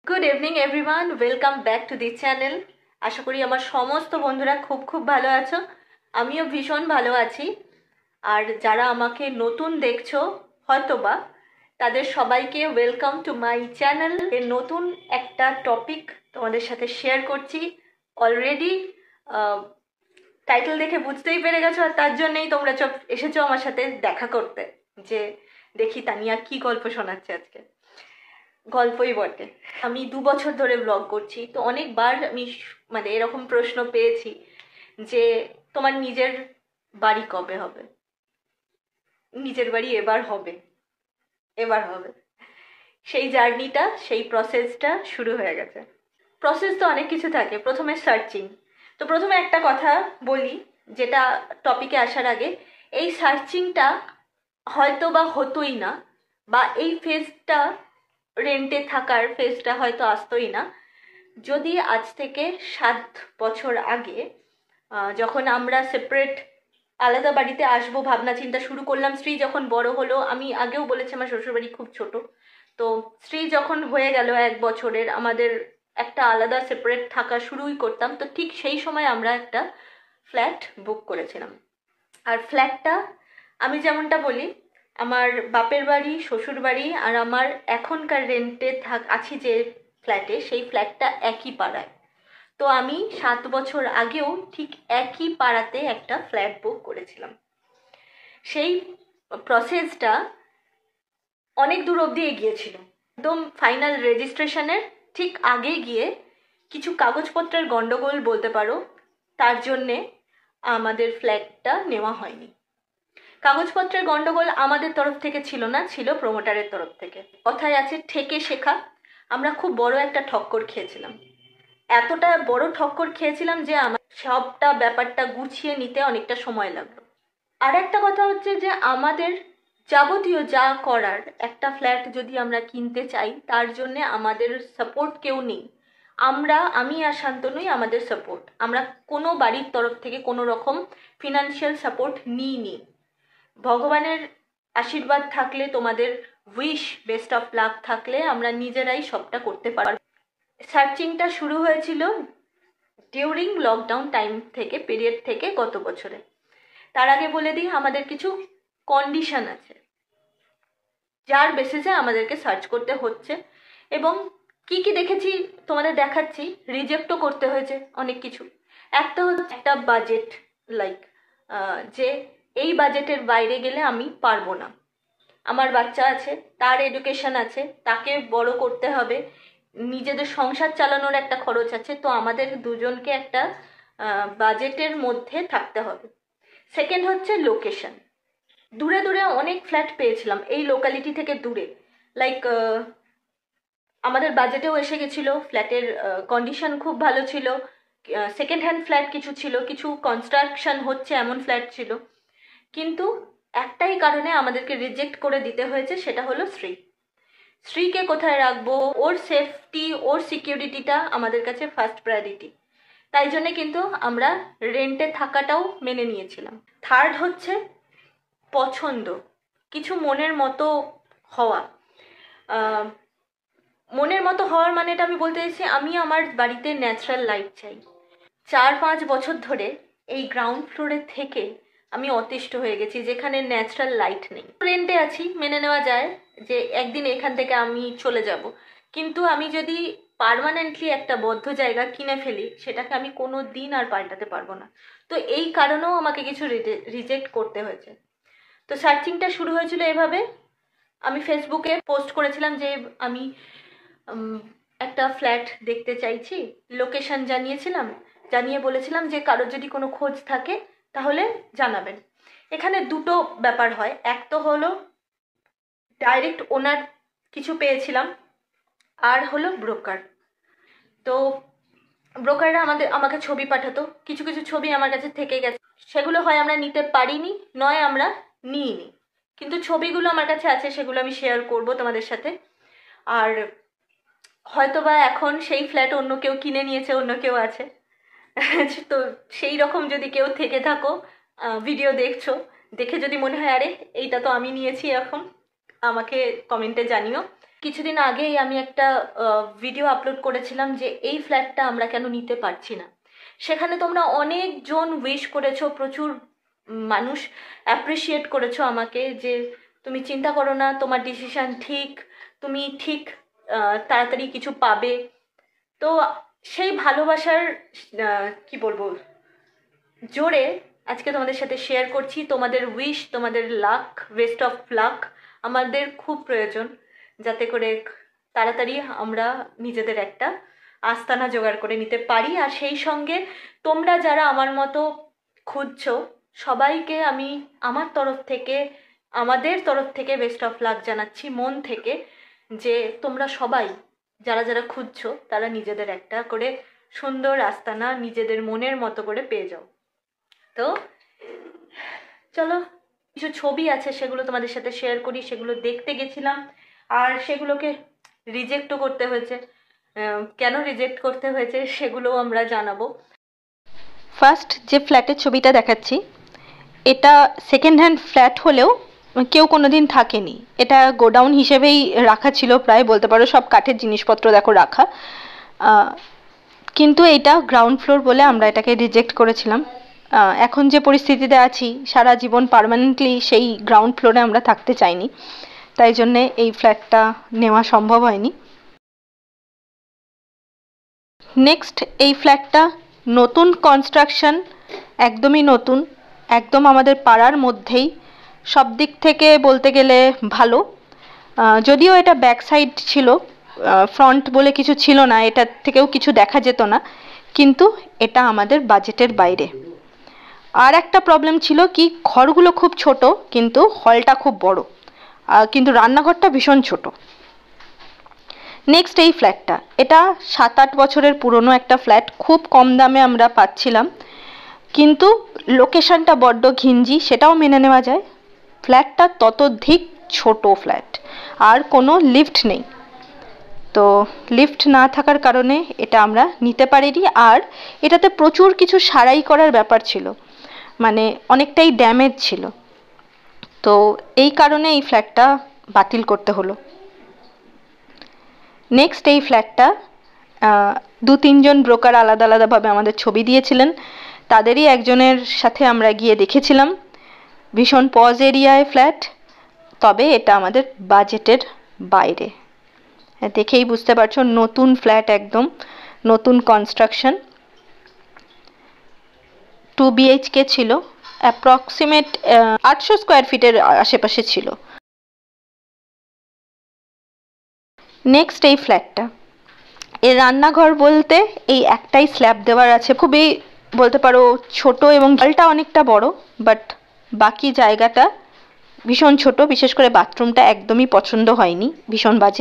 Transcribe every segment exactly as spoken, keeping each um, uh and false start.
Good evening everyone, welcome back to the channel. আশা করি আমার সমস্ত বন্ধুরা খুব খুব ভালো আছো। আমিও ভীষণ ভালো আছি। আর যারা আমাকে নতুন দেখছো হয়তোবা, তাদের সবাইকে ওয়েলকাম টু মাই চ্যানেল। এর নতুন একটা টপিক তোমাদের সাথে শেয়ার করছি। অলরেডি টাইটেল দেখে বুঝতেই পেরে গেছো, আর তার জন্যই তোমরা সব এসেছো আমার সাথে দেখা করতে, যে দেখি তানিয়া কি গল্প শোনাচ্ছে আজকে। গল্পই বটে। আমি দু বছর ধরে ব্লগ করছি, তো অনেকবার আমি মানে এরকম প্রশ্ন পেয়েছি যে তোমার নিজের বাড়ি কবে হবে, নিজের বাড়ি এবার হবে, এবার হবে। সেই জার্নিটা, সেই প্রসেসটা শুরু হয়ে গেছে। প্রসেস তো অনেক কিছু থাকে। প্রথমে সার্চিং। তো প্রথমে একটা কথা বলি, যেটা টপিকে আসার আগে, এই সার্চিংটা হয়তো বা হতোই না, বা এই ফেজটা, রেন্টে থাকার ফেজটা হয়তো আসতোই না, যদি আজ থেকে সাত বছর আগে যখন আমরা সেপারেট আলাদা বাড়িতে আসবো ভাবনা চিন্তা শুরু করলাম। শ্রী যখন বড় হলো, আমি আগেও বলেছি আমার শ্বশুরবাড়ি খুব ছোট, তো শ্রী যখন হয়ে গেল এক বছরের, আমাদের একটা আলাদা সেপারেট থাকা শুরুই করতাম, তো ঠিক সেই সময় আমরা একটা ফ্ল্যাট বুক করেছিলাম। আর ফ্ল্যাটটা, আমি যেমনটা বলি, আমার বাপের বাড়ি, শ্বশুর বাড়ি আর আমার এখনকার রেন্টে থাক আছি যে ফ্ল্যাটে, সেই ফ্ল্যাটটা একই পাড়ায়। তো আমি সাত বছর আগেও ঠিক একই পাড়াতে একটা ফ্ল্যাট বুক করেছিলাম। সেই প্রসেসটা অনেক দূর অবধি এগিয়েছিল। একদম ফাইনাল রেজিস্ট্রেশনের ঠিক আগে গিয়ে কিছু কাগজপত্রের গন্ডগোল বলতে পারো, তার জন্যে আমাদের ফ্ল্যাটটা নেওয়া হয়নি। কাগজপত্রের গন্ডগোল আমাদের তরফ থেকে ছিল না, ছিল প্রমোটারের তরফ থেকে। কথায় আছে ঠেকে শেখা। আমরা খুব বড় একটা ঠক্কর খেয়েছিলাম। এতটা বড় ঠক্কর খেয়েছিলাম যে আমার সবটা ব্যাপারটা গুছিয়ে নিতে অনেকটা সময় লাগলো। আর একটা কথা হচ্ছে যে আমাদের যাবতীয় যা করার, একটা ফ্ল্যাট যদি আমরা কিনতে চাই, তার জন্যে আমাদের সাপোর্ট কেউ নেই। আমরা, আমি আর শান্তনুই আমাদের সাপোর্ট। আমরা কোনো বাড়ির তরফ থেকে কোনো রকম ফিনান্সিয়াল সাপোর্ট নিইনি। ভগবানের আশীর্বাদ থাকলে, তোমাদের উইশ, বেস্ট অফ লাক থাকলে আমরা নিজেরাই সবটা করতে পারব। সার্চিংটা শুরু হয়েছিল ডিউরিং লকডাউন টাইম থেকে, পিরিয়ড থেকে গত বছরে। তার আগে বলে দিই, আমাদের কিছু কন্ডিশন আছে যার বেসিসে আমাদেরকে সার্চ করতে হচ্ছে, এবং কি কি দেখেছি তোমাদের দেখাচ্ছি। রিজেক্টও করতে হয়েছে অনেক কিছু। একটা হচ্ছে একটা বাজেট, লাইক যে এই বাজেটের বাইরে গেলে আমি পারবো না। আমার বাচ্চা আছে, তার এডুকেশন আছে, তাকে বড় করতে হবে, নিজেদের সংসার চালানোর একটা খরচ আছে, তো আমাদের দুজনকে একটা বাজেটের মধ্যে থাকতে হবে। সেকেন্ড হচ্ছে লোকেশন। দূরে দূরে অনেক ফ্ল্যাট পেয়েছিলাম এই লোকালিটি থেকে দূরে, লাইক আমাদের বাজেটেও এসে গেছিলো। ফ্ল্যাটের কন্ডিশন খুব ভালো ছিল, সেকেন্ড হ্যান্ড ফ্ল্যাট কিছু ছিল, কিছু কনস্ট্রাকশন হচ্ছে এমন ফ্ল্যাট ছিল। কিন্তু একটাই কারণে আমাদেরকে রিজেক্ট করে দিতে হয়েছে, সেটা হলো শ্রী। শ্রীকে কোথায় রাখবো, ওর সেফটি, ওর সিকিউরিটিটা আমাদের কাছে ফার্স্ট প্রায়োরিটি। তাই জন্যে কিন্তু আমরা রেন্টে থাকাটাও মেনে নিয়েছিলাম। থার্ড হচ্ছে পছন্দ, কিছু মনের মতো হওয়া। মনের মতো হওয়ার মানে এটা আমি বলতে চাইছি, আমি আমার বাড়িতে ন্যাচারাল লাইট চাই। চার পাঁচ বছর ধরে এই গ্রাউন্ড ফ্লোরে থেকে আমি অতিষ্ঠ হয়ে গেছি, যেখানে ন্যাচারাল লাইট নেই। রেন্টে আছি, মেনে নেওয়া যায় যে একদিন এখান থেকে আমি চলে যাব, কিন্তু আমি যদি পার্মানেন্টলি একটা বদ্ধ জায়গা কিনে ফেলি, সেটাকে আমি কোনো দিন আর পাল্টাতে পারবো না। তো এই কারণেও আমাকে কিছু রিজেক্ট করতে হয়েছে। তো সার্চিংটা শুরু হয়েছিল এভাবে। আমি ফেসবুকে পোস্ট করেছিলাম যে আমি একটা ফ্ল্যাট দেখতে চাইছি, লোকেশন জানিয়েছিলাম, জানিয়ে বলেছিলাম যে কারোর যদি কোনো খোঁজ থাকে তাহলে জানাবেন। এখানে দুটো ব্যাপার হয়, এক তো হলো ডাইরেক্ট ওনার কিছু পেয়েছিলাম, আর হলো ব্রোকার। তো ব্রোকাররা আমাদের আমাকে ছবি পাঠাতো, কিছু কিছু ছবি আমার কাছে থেকে গেছে, সেগুলো হয় আমরা নিতে পারিনি, নয় আমরা নিইনি, কিন্তু ছবিগুলো আমার কাছে আছে, সেগুলো আমি শেয়ার করব তোমাদের সাথে। আর হয়তোবা এখন সেই ফ্ল্যাট অন্য কেউ কিনে নিয়েছে, অন্য কেউ আছে। তো সেই রকম যদি কেউ থেকে থাকো, ভিডিও দেখছো, দেখে যদি মনে হয় আরে এইটা তো আমি নিয়েছি, এখন আমাকে কমেন্টে জানিও। কিছুদিন আগেই আমি একটা ভিডিও আপলোড করেছিলাম যে এই ফ্ল্যাটটা আমরা কেন নিতে পারছি না। সেখানে তোমরা অনেকজন উইশ করেছো, প্রচুর মানুষ অ্যাপ্রিসিয়েট করেছো আমাকে যে তুমি চিন্তা করো না, তোমার ডিসিশন ঠিক, তুমি ঠিক তাড়াতাড়ি কিছু পাবে। তো সেই ভালোবাসার কি বলবো জোরে আজকে তোমাদের সাথে শেয়ার করছি। তোমাদের উইশ, তোমাদের লাক, বেস্ট অফ লাক আমাদের খুব প্রয়োজন, যাতে করে তাড়াতাড়ি আমরা নিজেদের একটা আস্তানা জোগাড় করে নিতে পারি। আর সেই সঙ্গে তোমরা যারা আমার মতো খুঁজছো সবাইকে আমি আমার তরফ থেকে, আমাদের তরফ থেকে বেস্ট অফ লাক জানাচ্ছি মন থেকে, যে তোমরা সবাই যারা যারা খুঁজছো তারা নিজেদের একটা করে সুন্দর আস্তানা নিজেদের মনের মতো করে পেয়ে যাও। তো চলো, কিছু ছবি আছে সেগুলো তোমাদের সাথে শেয়ার করি। সেগুলো দেখতে গেছিলাম আর সেগুলোকে রিজেক্টও করতে হয়েছে। কেন রিজেক্ট করতে হয়েছে সেগুলোও আমরা জানাবো। ফার্স্ট যে ফ্ল্যাটের ছবিটা দেখাচ্ছি, এটা সেকেন্ড হ্যান্ড ফ্ল্যাট হলেও কেউ কোনো দিন থাকেনি। এটা গোডাউন হিসেবেই রাখা ছিল, প্রায় বলতে পারো সব কাঠের জিনিসপত্র দেখো রাখা। কিন্তু এটা গ্রাউন্ড ফ্লোর বলে আমরা এটাকে রিজেক্ট করেছিলাম। এখন যে পরিস্থিতিতে আছি, সারা জীবন পার্মানেন্টলি সেই গ্রাউন্ড ফ্লোরে আমরা থাকতে চাইনি, তাই জন্যে এই ফ্ল্যাটটা নেওয়া সম্ভব হয়নি। নেক্সট এই ফ্ল্যাটটা নতুন কনস্ট্রাকশন, একদমই নতুন, একদম আমাদের পাড়ার মধ্যেই, সব দিক থেকে বলতে গেলে ভালো। যদিও এটা ব্যাক সাইড ছিল, ফ্রন্ট বলে কিছু ছিল না, এটার থেকেও কিছু দেখা যেত না, কিন্তু এটা আমাদের বাজেটের বাইরে। আর একটা প্রবলেম ছিল কি, ঘরগুলো খুব ছোট কিন্তু হলটা খুব বড়, কিন্তু রান্নাঘরটা ভীষণ ছোট। নেক্সট এই ফ্ল্যাটটা, এটা সাত আট বছরের পুরনো একটা ফ্ল্যাট, খুব কম দামে আমরা পাচ্ছিলাম, কিন্তু লোকেশনটা বড্ড ঘিঞ্জি, সেটাও মেনে নেওয়া যায়। ফ্ল্যাটটা ততোধিক ছোট ফ্ল্যাট, আর কোনো লিফট নেই। তো লিফট না থাকার কারণে এটা আমরা নিতে পারিনি। আর এটাতে প্রচুর কিছু সারাই করার ব্যাপার ছিল, মানে অনেকটাই ড্যামেজ ছিল, তো এই কারণে এই ফ্ল্যাটটা বাতিল করতে হলো। নেক্সট এই ফ্ল্যাটটা দু তিনজন ব্রোকার আলাদা আলাদাভাবে আমাদের ছবি দিয়েছিলেন, তাদেরই একজনের সাথে আমরা গিয়ে দেখেছিলাম। ভীষণ পজ এরিয়ায় ফ্ল্যাট, তবে এটা আমাদের বাজেটের বাইরে। দেখেই বুঝতে পারছো নতুন ফ্ল্যাট, একদম নতুন কনস্ট্রাকশন। টু বিএইচকে ছিল, অ্যাপ্রক্সিমেট আটশো স্কোয়ার ফিটের আশেপাশে ছিল। নেক্সট এই ফ্ল্যাটটা, এর রান্নাঘর বলতে এই একটাই স্ল্যাব দেওয়ার আছে, খুবই বলতে পারো ছোট, এবং হলটা অনেকটা বড়, বাট বাকি জায়গাটা ভীষণ ছোট। বিশেষ করে বাথরুমটা একদমই পছন্দ হয়নি, ভীষণ বাজে।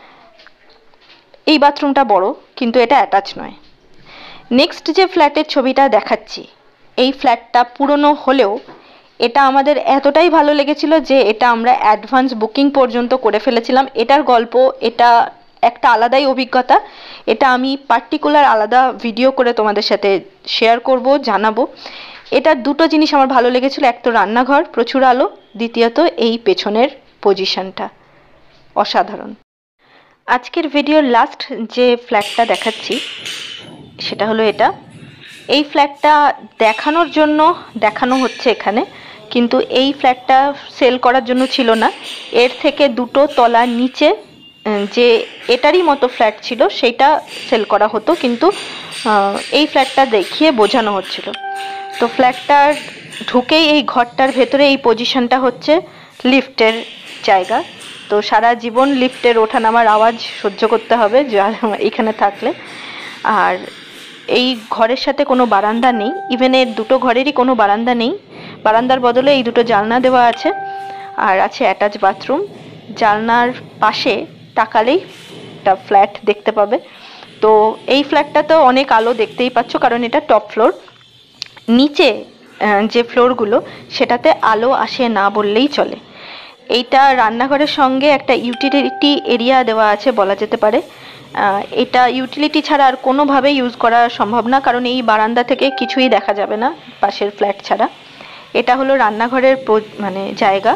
এই বাথরুমটা বড়, কিন্তু এটা অ্যাটাচ নয়। নেক্সট যে ফ্ল্যাটের ছবিটা দেখাচ্ছি, এই ফ্ল্যাটটা পুরনো হলেও এটা আমাদের এতটাই ভালো লেগেছিল যে এটা আমরা অ্যাডভান্স বুকিং পর্যন্ত করে ফেলেছিলাম। এটার গল্প, এটা একটা আলাদাই অভিজ্ঞতা, এটা আমি পার্টিকুলার আলাদা ভিডিও করে তোমাদের সাথে শেয়ার করব, জানাবো। এটার দুটো জিনিস আমার ভালো লেগেছিল, এক তো রান্নাঘর, প্রচুর আলো, দ্বিতীয়ত এই পেছনের পজিশনটা অসাধারণ। আজকের ভিডিওর লাস্ট যে ফ্ল্যাটটা দেখাচ্ছি সেটা হলো এটা। এই ফ্ল্যাটটা দেখানোর জন্য দেখানো হচ্ছে এখানে, কিন্তু এই ফ্ল্যাটটা সেল করার জন্য ছিল না। এর থেকে দুটো তলা নিচে যে এটারই মতো ফ্ল্যাট ছিল সেইটা সেল করা হতো, কিন্তু এই ফ্ল্যাটটা দেখিয়ে বোঝানো হচ্ছিল। তো ফ্ল্যাটটার ঢুকেই এই ঘরটার ভেতরে এই পজিশনটা হচ্ছে লিফটের জায়গা। তো সারা জীবন লিফটের ওঠানামার আওয়াজ সহ্য করতে হবে এখানে থাকলে। আর এই ঘরের সাথে কোনো বারান্দা নেই, ইভেন এর দুটো ঘরেরই কোনো বারান্দা নেই, বারান্দার বদলে এই দুটো জানলা দেওয়া আছে, আর আছে অ্যাটাচ বাথরুম। জানলার পাশে তাকালেই একটা ফ্ল্যাট দেখতে পাবে। তো এই ফ্ল্যাটটা তো অনেক আলো দেখতেই পাচ্ছ, কারণ এটা টপ ফ্লোর। নিচে যে ফ্লোরগুলো সেটাতে আলো আসে না বললেই চলে। এইটা রান্নাঘরের সঙ্গে একটা ইউটিলিটি এরিয়া দেওয়া আছে বলা যেতে পারে। এটা ইউটিলিটি ছাড়া আর কোনোভাবে ইউজ করা সম্ভব না, কারণ এই বারান্দা থেকে কিছুই দেখা যাবে না পাশের ফ্ল্যাট ছাড়া। এটা হলো রান্নাঘরের মানে জায়গা।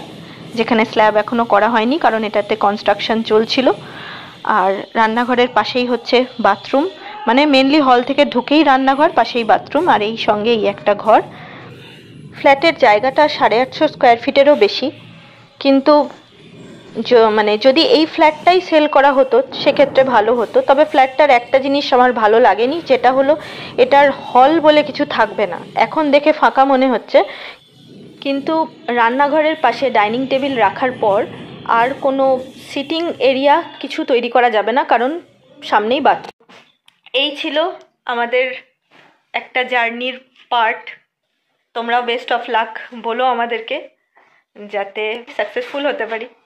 যেখানে স্ল্যাব এখনও করা হয়নি, কারণ এটাতে কনস্ট্রাকশন চলছিল। আর রান্নাঘরের পাশেই হচ্ছে বাথরুম, মানে মেনলি হল থেকে ঢুকেই রান্নাঘর, পাশেই বাথরুম, আর এই সঙ্গে এই একটা ঘর। ফ্ল্যাটের জায়গাটা সাড়ে আটশো স্কোয়ার ফিটেরও বেশি, কিন্তু মানে যদি এই ফ্ল্যাটটাই সেল করা হতো সেক্ষেত্রে ভালো হতো। তবে ফ্ল্যাটটার একটা জিনিস আমার ভালো লাগেনি, যেটা হলো এটার হল বলে কিছু থাকবে না। এখন দেখে ফাঁকা মনে হচ্ছে, কিন্তু রান্নাঘরের পাশে ডাইনিং টেবিল রাখার পর আর কোনো সিটিং এরিয়া কিছু তৈরি করা যাবে না, কারণ সামনেই বাথরুম। এই ছিল আমাদের একটা জার্নির পার্ট। তোমরাও বেস্ট অফ লাক বলো আমাদেরকে, যাতে সাকসেসফুল হতে পারি।